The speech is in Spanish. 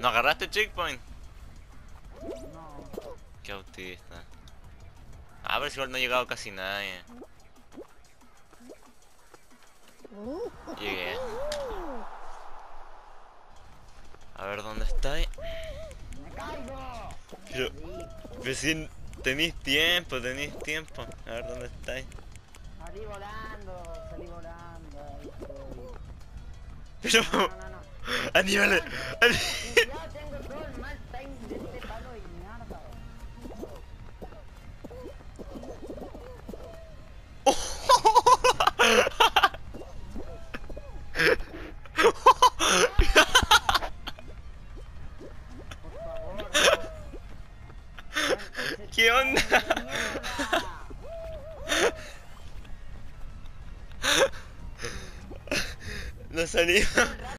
¿No agarraste checkpoint? No. Qué autista. Ah, pero si igual no ha llegado casi nadie. Llegué. A ver dónde estáis. ¡Me caigo! Pero, pero si tenéis tiempo, tenéis tiempo. A ver dónde estáis. Salí volando, salí volando. Ahí estoy. Pero, No, no, no, no. Aníbal, Ya tengo todo el mal time de este palo de mierda. Por favor, no. Ese ¿Qué onda? time de mierda. No salí.